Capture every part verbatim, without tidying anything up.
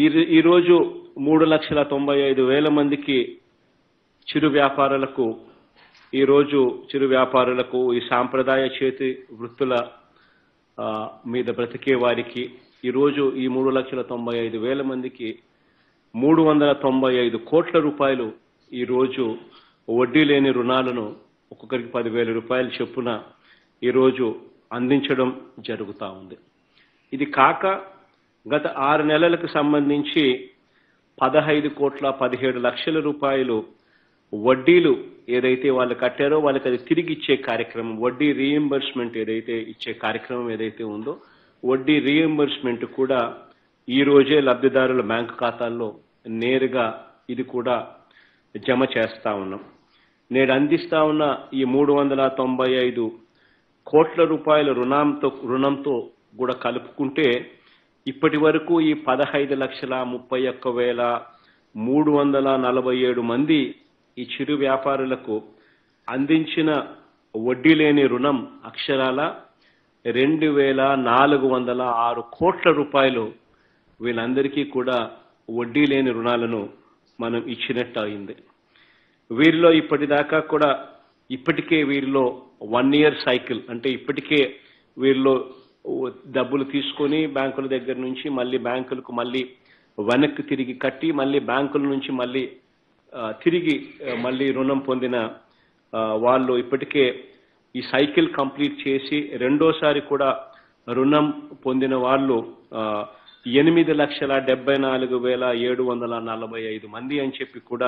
ఈ ఈరోజు మూడు లక్షల తొంభై ఐదు వేల మందికి చిరు వ్యాపారులకు ఈరోజు చిరు వ్యాపారులకు ఈ సాంప్రదాయ చేతి వృత్తుల మీద బ్రతికే వారికి ఈరోజు ఈ మూడు లక్షల తొంభై ఐదు వేల మందికి మూడు వందల తొంభై ఐదు కోట్ల రూపాయలు ఈరోజు వడ్డీ లేని రుణాలను ఒక్కొక్కరికి పదివేల రూపాయల చొప్పున ఈరోజు అందించడం జరుగుతూ ఉంది. ఇది కాక గత ఆరు నెలలకు సంబంధించి పదహైదు కోట్ల పదిహేడు లక్షల రూపాయలు వడ్డీలు ఏదైతే వాళ్ళు కట్టారో వాళ్ళకి అది తిరిగి ఇచ్చే కార్యక్రమం, వడ్డీ రీఎంబర్స్మెంట్ ఏదైతే ఇచ్చే కార్యక్రమం ఏదైతే ఉందో వడ్డీ రీఎంబర్స్మెంట్ కూడా ఈ రోజే లబ్ధిదారుల బ్యాంకు ఖాతాల్లో నేరుగా ఇది కూడా జమ చేస్తా ఉన్నాం. నేడు అందిస్తా ఉన్న ఈ మూడు వందల తొంభై ఐదు కోట్ల రూపాయల రుణంతో రుణంతో కూడా కలుపుకుంటే ఇప్పటి వరకు ఈ పదహైదు లక్షల ముప్పై ఒక్క వేల మూడు వందల నలభై ఏడు మంది ఈ చిరు వ్యాపారులకు అందించిన వడ్డీ లేని రుణం అక్షరాల రెండు వేల నాలుగు వందల ఆరు కోట్ల రూపాయలు వీళ్ళందరికీ కూడా వడ్డీ లేని రుణాలను మనం ఇచ్చినట్టు అయింది. వీరిలో ఇప్పటిదాకా కూడా ఇప్పటికే వీరిలో వన్ ఇయర్ సైకిల్ అంటే ఇప్పటికే వీరిలో డబ్బులు తీసుకొని బ్యాంకుల దగ్గర నుంచి మళ్ళీ బ్యాంకులకు మళ్ళీ వెనక్కి తిరిగి కట్టి మళ్ళీ బ్యాంకుల నుంచి మళ్ళీ తిరిగి మళ్ళీ రుణం పొందిన వాళ్ళు ఇప్పటికే ఈ సైకిల్ కంప్లీట్ చేసి రెండోసారి కూడా రుణం పొందిన వాళ్ళు ఎనిమిది లక్షల డెబ్బై నాలుగు వేల ఏడు వందల నలభై ఐదు మంది అని చెప్పి కూడా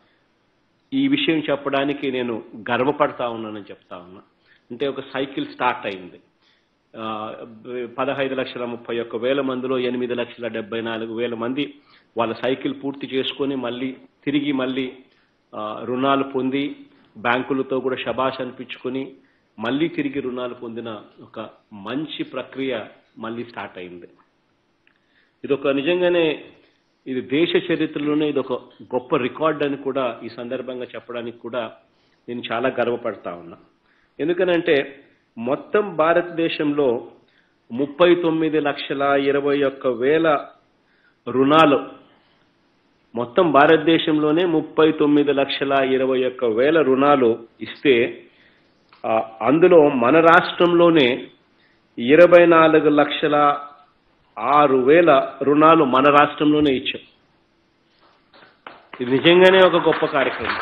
ఈ విషయం చెప్పడానికి నేను గర్వపడతా ఉన్నానని చెప్తా ఉన్నా. అంటే ఒక సైకిల్ స్టార్ట్ అయింది. పదహైదు లక్షల ముప్పై ఒక్క వేల మందిలో ఎనిమిది లక్షల డెబ్బై నాలుగు వేల మంది వాళ్ళ సైకిల్ పూర్తి చేసుకొని మళ్ళీ తిరిగి మళ్ళీ రుణాలు పొంది బ్యాంకులతో కూడా శబాష్ అనిపించుకొని మళ్ళీ తిరిగి రుణాలు పొందిన ఒక మంచి ప్రక్రియ మళ్ళీ స్టార్ట్ అయింది. ఇదొక నిజంగానే ఇది దేశ చరిత్రలోనే ఇదొక గొప్ప రికార్డ్ అని కూడా ఈ సందర్భంగా చెప్పడానికి కూడా నేను చాలా గర్వపడతా ఉన్నా. ఎందుకనంటే మొత్తం భారతదేశంలో ముప్పై తొమ్మిది లక్షల ఇరవై ఒక్క వేల రుణాలు మొత్తం భారతదేశంలోనే ముప్పై తొమ్మిది లక్షల ఇరవై ఒక్క వేల రుణాలు ఇస్తే అందులో మన రాష్ట్రంలోనే ఇరవై నాలుగు లక్షల ఆరు వేల రుణాలు మన రాష్ట్రంలోనే ఇచ్చాం. ఇది నిజంగానే ఒక గొప్ప కార్యక్రమం.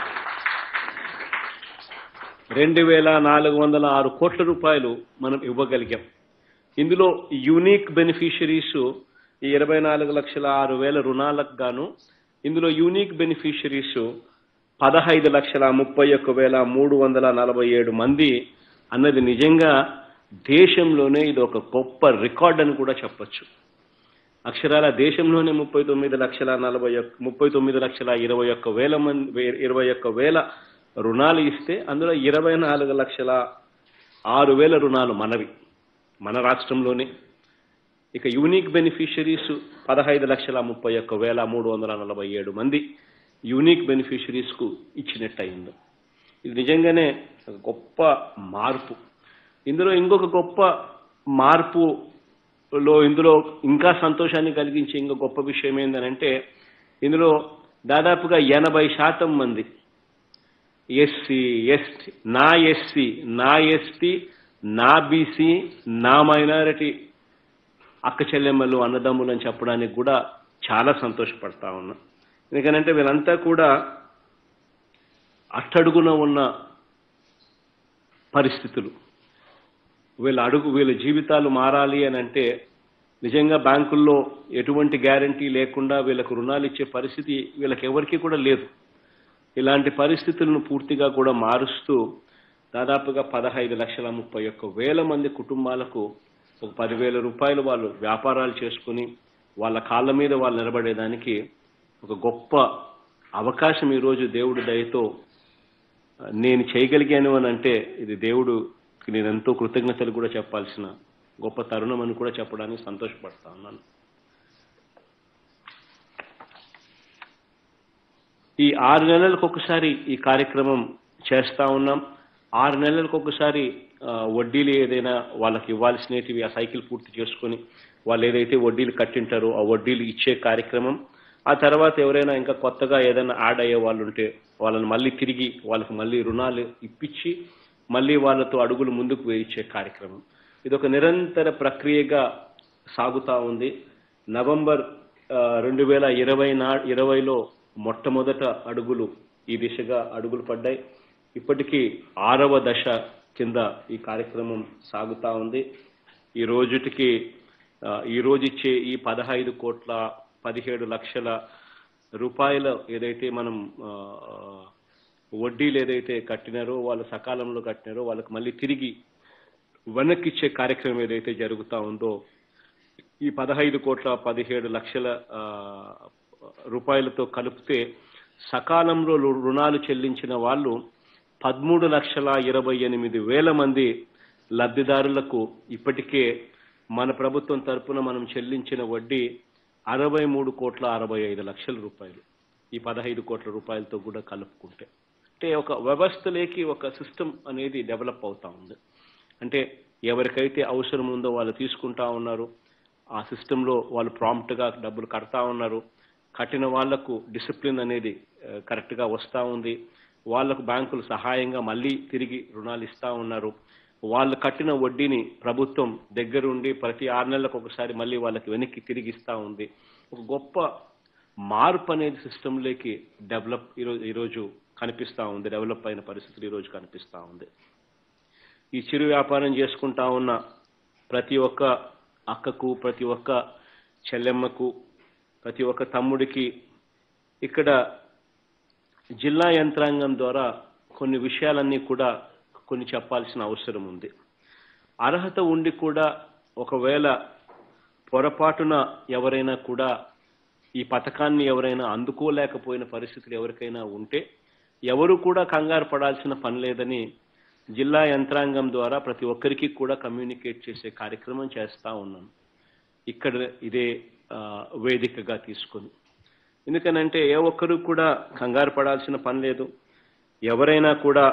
రెండు వేల నాలుగు వందల ఆరు కోట్ల రూపాయలు మనం ఇవ్వగలిగాం. ఇందులో యూనిక్ బెనిఫిషరీస్ ఈ ఇరవై నాలుగు లక్షల ఆరు వేల రుణాలకు గాను ఇందులో యూనిక్ బెనిఫిషరీస్ పదహైదు లక్షల ముప్పై ఒక్క వేల మూడు వందల నలభై ఏడు మంది అన్నది నిజంగా దేశంలోనే ఇది ఒక గొప్ప రికార్డ్ అని కూడా చెప్పచ్చు. అక్షరాల దేశంలోనే ముప్పై తొమ్మిది లక్షల నలభై ఒక్క ముప్పై తొమ్మిది లక్షల ఇరవై ఒక్క వేల మంది ఇరవై ఒక్క వేల రుణాలు ఇస్తే అందులో ఇరవై నాలుగు లక్షల ఆరు వేల రుణాలు మనవి మన రాష్ట్రంలోనే. ఇక యూనిక్ బెనిఫిషరీస్ పదహైదు లక్షల ముప్పై ఒక్క వేల మూడు వందల నలభై ఏడు మంది యూనిక్ బెనిఫిషరీస్కు ఇచ్చినట్టు అయింది. ఇది నిజంగానే గొప్ప మార్పు. ఇందులో ఇంకొక గొప్ప మార్పులో ఇందులో ఇంకా సంతోషాన్ని కలిగించే ఇంకో గొప్ప విషయం ఏంటంటే ఇందులో దాదాపుగా ఎనభై శాతం మంది ఎస్సీ ఎస్టీ నా ఎస్సీ నా ఎస్టీ నా బీసీ నా మైనారిటీ అక్క చెల్లెమ్మలు అన్నదమ్ములు అని చెప్పడానికి కూడా చాలా సంతోషపడతా ఉన్నా. ఎందుకంటే వీళ్ళంతా కూడా అట్టడుగున ఉన్న పరిస్థితులు, వీళ్ళ అడుగు వీళ్ళ జీవితాలు మారాలి అని అంటే నిజంగా బ్యాంకుల్లో ఎటువంటి గ్యారంటీ లేకుండా వీళ్ళకు రుణాలు ఇచ్చే పరిస్థితి వీళ్ళకి ఎవరికి కూడా లేదు. ఇలాంటి పరిస్థితులను పూర్తిగా కూడా మారుస్తూ దాదాపుగా పదహైదు లక్షల ముప్పై ఒక్క వేల మంది కుటుంబాలకు ఒక పదివేల రూపాయలు వాళ్ళు వ్యాపారాలు చేసుకుని వాళ్ళ కాళ్ళ మీద వాళ్ళు నిలబడేదానికి ఒక గొప్ప అవకాశం ఈరోజు దేవుడి దయతో నేను చేయగలిగాను అని అంటే ఇది దేవుడుకి నేను ఎంతో కృతజ్ఞతలు కూడా చెప్పాల్సిన గొప్ప తరుణం అని కూడా చెప్పడానికి సంతోషపడతా ఉన్నాను. ఈ ఆరు నెలలకు ఒకసారి ఈ కార్యక్రమం చేస్తా ఉన్నాం. ఆరు నెలలకు ఒకసారి వడ్డీలు ఏదైనా వాళ్ళకి ఇవ్వాల్సినవి ఆ సైకిల్ పూర్తి చేసుకొని వాళ్ళు ఏదైతే వడ్డీలు కట్టింటారో ఆ వడ్డీలు ఇచ్చే కార్యక్రమం. ఆ తర్వాత ఎవరైనా ఇంకా కొత్తగా ఏదైనా యాడ్ అయ్యే వాళ్ళు ఉంటే వాళ్ళని మళ్ళీ తిరిగి వాళ్ళకి మళ్ళీ రుణాలు ఇప్పించి మళ్ళీ వాళ్ళతో అడుగులు ముందుకు వేయించే కార్యక్రమం. ఇది ఒక నిరంతర ప్రక్రియగా సాగుతూ ఉంది. నవంబర్ రెండు వేల ఇరవై నా ఇరవైలో మొట్టమొదట అడుగులు ఈ దిశగా అడుగులు పడ్డాయి. ఇప్పటికీ ఆరవ దశ కింద ఈ కార్యక్రమం సాగుతూ ఉంది. ఈ రోజుటికి ఈ రోజు ఇచ్చే ఈ పదహైదు కోట్ల పదిహేడు లక్షల రూపాయల ఏదైతే మనం వడ్డీలు ఏదైతే కట్టినారో వాళ్ళు సకాలంలో కట్టినారో వాళ్ళకి మళ్ళీ తిరిగి వెనక్కి ఇచ్చే కార్యక్రమం ఏదైతే జరుగుతూ ఉందో ఈ పదహైదు కోట్ల పదిహేడు లక్షల రూపాయలతో కలిపితే సకాలంలో రుణాలు చెల్లించిన వాళ్ళు పదమూడు లక్షల ఇరవై ఎనిమిది వేల మంది లబ్ధిదారులకు ఇప్పటికే మన ప్రభుత్వం తరపున మనం చెల్లించిన వడ్డీ అరవై మూడు కోట్ల అరవై ఐదు లక్షల రూపాయలు. ఈ పదహైదు కోట్ల రూపాయలతో కూడా కలుపుకుంటే అంటే ఒక వ్యవస్థలోకి ఒక సిస్టమ్ అనేది డెవలప్ అవుతా ఉంది. అంటే ఎవరికైతే అవసరం ఉందో వాళ్ళు తీసుకుంటా ఉన్నారు. ఆ సిస్టంలో వాళ్ళు ప్రాంప్ట్గా డబ్బులు కడతా ఉన్నారు. కట్టిన వాళ్లకు డిసిప్లిన్ అనేది కరెక్ట్గా వస్తూ ఉంది. వాళ్లకు బ్యాంకులు సహాయంగా మళ్ళీ తిరిగి రుణాలు ఇస్తూ ఉన్నారు. వాళ్ళు కట్టిన వడ్డీని ప్రభుత్వం దగ్గరుండి ప్రతి ఆరు నెలలకు ఒకసారి మళ్ళీ వాళ్ళకి వెనక్కి తిరిగి ఇస్తూ ఉంది. ఒక గొప్ప మార్పు అనేది సిస్టంలోకి డెవలప్ ఈరోజు ఈరోజు కనిపిస్తూ ఉంది. డెవలప్ అయిన పరిస్థితులు ఈరోజు కనిపిస్తూ ఉంది. ఈ చిరు వ్యాపారం చేసుకుంటా ఉన్న ప్రతి ఒక్క అక్కకు, ప్రతి ఒక్క చెల్లెమ్మకు, ప్రతి ఒక్క తమ్ముడికి ఇక్కడ జిల్లా యంత్రాంగం ద్వారా కొన్ని విషయాలన్నీ కూడా కొన్ని చెప్పాల్సిన అవసరం ఉంది. అర్హత ఉండి కూడా ఒకవేళ పొరపాటున ఎవరైనా కూడా ఈ పథకాన్ని ఎవరైనా అందుకోలేకపోయిన పరిస్థితులు ఎవరికైనా ఉంటే ఎవరు కూడా కంగారు పడాల్సిన పని లేదని జిల్లా యంత్రాంగం ద్వారా ప్రతి ఒక్కరికి కూడా కమ్యూనికేట్ చేసే కార్యక్రమం చేస్తూ ఉన్నాను ఇక్కడ ఇదే వేదికగా తీసుకొని. ఎందుకనంటే ఏ ఒక్కరు కూడా కంగారు పడాల్సిన పని లేదు. ఎవరైనా కూడా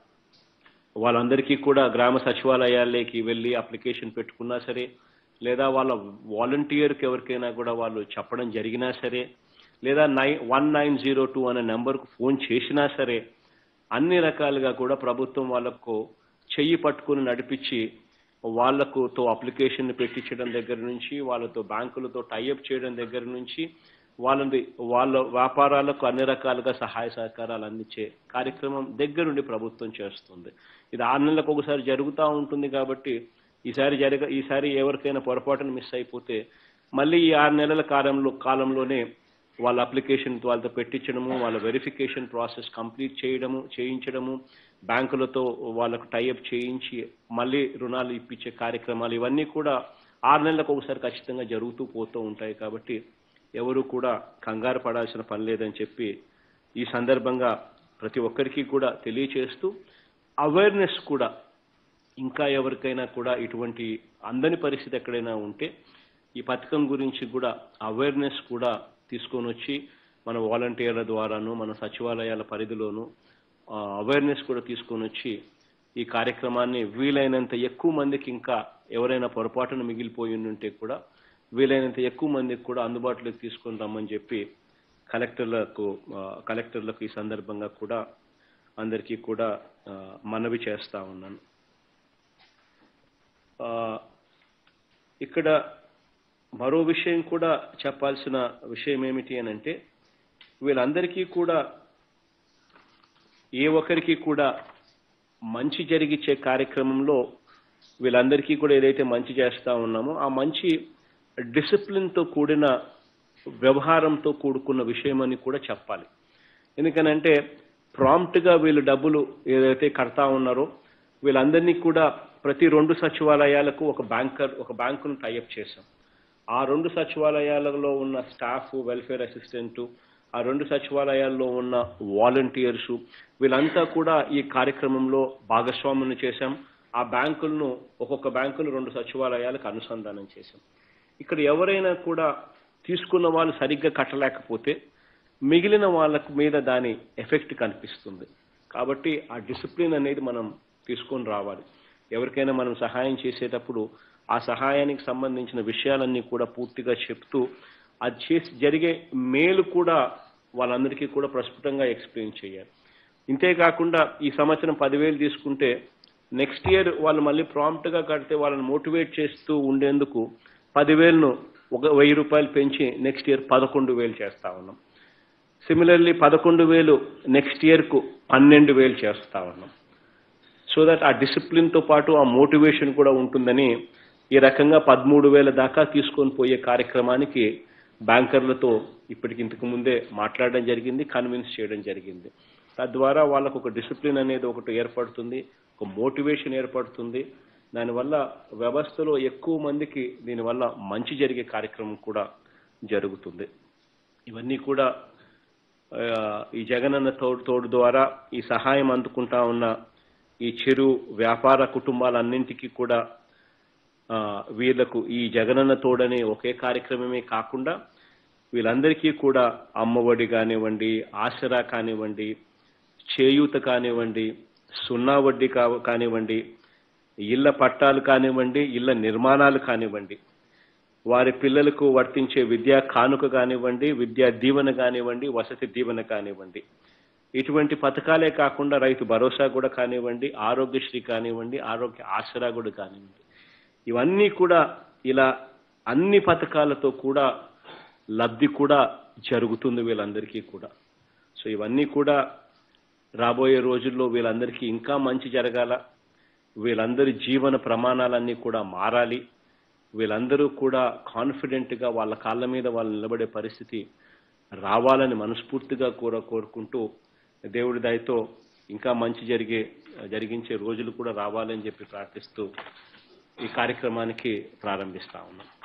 వాళ్ళందరికీ కూడా గ్రామ సచివాలయాల్లోకి వెళ్ళి అప్లికేషన్ పెట్టుకున్నా సరే, లేదా వాళ్ళ వాలంటీర్కి ఎవరికైనా కూడా వాళ్ళు చెప్పడం జరిగినా సరే, లేదా నై వన్ నైన్ జీరో టూ అనే నెంబర్కు ఫోన్ చేసినా సరే, అన్ని రకాలుగా కూడా ప్రభుత్వం వాళ్ళకు చెయ్యి పట్టుకుని నడిపించి వాళ్లకు తో అప్లికేషన్ పెట్టించడం దగ్గర నుంచి, వాళ్ళతో బ్యాంకులతో టైఅప్ చేయడం దగ్గర నుంచి వాళ్ళని వాళ్ళ వ్యాపారాలకు అన్ని రకాలుగా సహాయ సహకారాలు అందించే కార్యక్రమం దగ్గరుండి ప్రభుత్వం చేస్తుంది. ఇది ఆరు నెలలకు ఒకసారి జరుగుతూ ఉంటుంది కాబట్టి ఈసారి జరగ ఈసారి ఎవరికైనా పొరపాటును మిస్ అయిపోతే మళ్ళీ ఈ ఆరు నెలల కాలంలో కాలంలోనే వాళ్ళ అప్లికేషన్ వాళ్ళతో పెట్టించడము, వాళ్ళ వెరిఫికేషన్ ప్రాసెస్ కంప్లీట్ చేయడము చేయించడము, బ్యాంకులతో వాళ్ళకు టైఅప్ చేయించి మళ్ళీ రుణాలు ఇప్పించే కార్యక్రమాలు ఇవన్నీ కూడా ఆరు నెలలకు ఒకసారి ఖచ్చితంగా జరుగుతూ పోతూ ఉంటాయి. కాబట్టి ఎవరు కూడా కంగారు పడాల్సిన పని లేదని చెప్పి ఈ సందర్భంగా ప్రతి ఒక్కరికి కూడా తెలియచేస్తూ అవేర్నెస్ కూడా ఇంకా ఎవరికైనా కూడా ఇటువంటి అందని పరిస్థితి ఎక్కడైనా ఉంటే ఈ పథకం గురించి కూడా అవేర్నెస్ కూడా తీసుకొని వచ్చి మన వాలంటీర్ల ద్వారాను మన సచివాలయాల పరిధిలోనూ అవేర్నెస్ కూడా తీసుకొని వచ్చి ఈ కార్యక్రమాన్ని వీలైనంత ఎక్కువ మందికి ఇంకా ఎవరైనా పొరపాటున మిగిలిపోయి ఉంటే కూడా వీలైనంత ఎక్కువ మందికి కూడా అందుబాటులోకి తీసుకొని రమ్మని చెప్పి కలెక్టర్లకు కలెక్టర్లకు ఈ సందర్భంగా కూడా అందరికీ కూడా మనవి చేస్తా ఉన్నాను. ఇక్కడ మరో విషయం కూడా చెప్పాల్సిన విషయం ఏమిటి అని అంటే వీళ్ళందరికీ కూడా ఏ ఒక్కరికి కూడా మంచి జరిగిచ్చే కార్యక్రమంలో వీళ్ళందరికీ కూడా ఏదైతే మంచి చేస్తా ఉన్నామో ఆ మంచి డిసిప్లిన్తో కూడిన వ్యవహారంతో కూడుకున్న విషయం అని కూడా చెప్పాలి. ఎందుకనంటే ప్రాంప్ట్గా వీళ్ళు డబ్బులు ఏదైతే కడతా ఉన్నారో వీళ్ళందరినీ కూడా ప్రతి రెండు సచివాలయాలకు ఒక బ్యాంకర్ ఒక బ్యాంకును టైఅప్ చేశాం. ఆ రెండు సచివాలయాలలో ఉన్న స్టాఫ్, వెల్ఫేర్ అసిస్టెంటు, ఆ రెండు సచివాలయాల్లో ఉన్న వాలంటీర్సు వీళ్ళంతా కూడా ఈ కార్యక్రమంలో భాగస్వాములను చేశాం. ఆ బ్యాంకులను ఒక్కొక్క బ్యాంకును రెండు సచివాలయాలకు అనుసంధానం చేశాం. ఇక్కడ ఎవరైనా కూడా తీసుకున్న వాళ్ళు సరిగ్గా కట్టలేకపోతే మిగిలిన వాళ్ళకు మీద దాని ఎఫెక్ట్ కనిపిస్తుంది. కాబట్టి ఆ డిసిప్లిన్ అనేది మనం తీసుకొని రావాలి. ఎవరికైనా మనం సహాయం చేసేటప్పుడు ఆ సహాయానికి సంబంధించిన విషయాలన్నీ కూడా పూర్తిగా చెప్తూ అది చేసి జరిగే మేలు కూడా వాళ్ళందరికీ కూడా ప్రస్ఫుటంగా ఎక్స్ప్లెయిన్ చేయాలి. ఇంతేకాకుండా ఈ సంవత్సరం పదివేలు తీసుకుంటే నెక్స్ట్ ఇయర్ వాళ్ళు మళ్ళీ ప్రాంప్ట్గా కడితే వాళ్ళని మోటివేట్ చేస్తూ ఉండేందుకు పదివేలను ఒక వెయ్యి రూపాయలు పెంచి నెక్స్ట్ ఇయర్ పదకొండు వేలు చేస్తా ఉన్నాం. సిమిలర్లీ పదకొండు వేలు నెక్స్ట్ ఇయర్కు పన్నెండు వేలు చేస్తా ఉన్నాం. సో దట్ ఆ డిసిప్లిన్తో పాటు ఆ మోటివేషన్ కూడా ఉంటుందని ఈ రకంగా పదమూడు వేల దాకా తీసుకొని పోయే కార్యక్రమానికి బ్యాంకర్లతో ఇప్పటికి ఇంతకు ముందే మాట్లాడడం జరిగింది, కన్విన్స్ చేయడం జరిగింది. తద్వారా వాళ్ళకు ఒక డిసిప్లిన్ అనేది ఒకటి ఏర్పడుతుంది, ఒక మోటివేషన్ ఏర్పడుతుంది. దానివల్ల వ్యవస్థలో ఎక్కువ మందికి దీనివల్ల మంచి జరిగే కార్యక్రమం కూడా జరుగుతుంది. ఇవన్నీ కూడా ఈ జగనన్న తోడు తోడు ద్వారా ఈ సహాయం అందుకుంటా ఉన్న ఈ చిరు వ్యాపార కుటుంబాలన్నింటికీ కూడా వీళ్లకు ఈ జగనన్న తోడనే ఒకే కార్యక్రమమే కాకుండా వీళ్ళందరికీ కూడా అమ్మఒడి కానివ్వండి, ఆసరా కానివ్వండి, చేయూత కానివ్వండి, సున్నా వడ్డీ కానివ్వండి, ఇళ్ల పట్టాలు కానివ్వండి, ఇళ్ల నిర్మాణాలు కానివ్వండి, వారి పిల్లలకు వర్తించే విద్యా కానుక కానివ్వండి, విద్యా దీవెన కానివ్వండి, వసతి దీవెన కానివ్వండి, ఇటువంటి పథకాలే కాకుండా రైతు భరోసా కూడా కానివ్వండి, ఆరోగ్యశ్రీ కానివ్వండి, ఆరోగ్య ఆసరా కూడా కానివ్వండి, ఇవన్నీ కూడా ఇలా అన్ని పథకాలతో కూడా లబ్ధి కూడా జరుగుతుంది వీళ్ళందరికీ కూడా. సో ఇవన్నీ కూడా రాబోయే రోజుల్లో వీళ్ళందరికీ ఇంకా మంచి జరగాల, వీళ్ళందరి జీవన ప్రమాణాలన్నీ కూడా మారాలి, వీళ్ళందరూ కూడా కాన్ఫిడెంట్గా వాళ్ళ కాళ్ళ మీద వాళ్ళు నిలబడే పరిస్థితి రావాలని మనస్ఫూర్తిగా కోర కోరుకుంటూ దేవుడి దయతో ఇంకా మంచి జరిగే జరిగించే రోజులు కూడా రావాలని చెప్పి ప్రార్థిస్తూ ఈ కార్యక్రమానికి ప్రారంభిస్తా ఉన్నాం.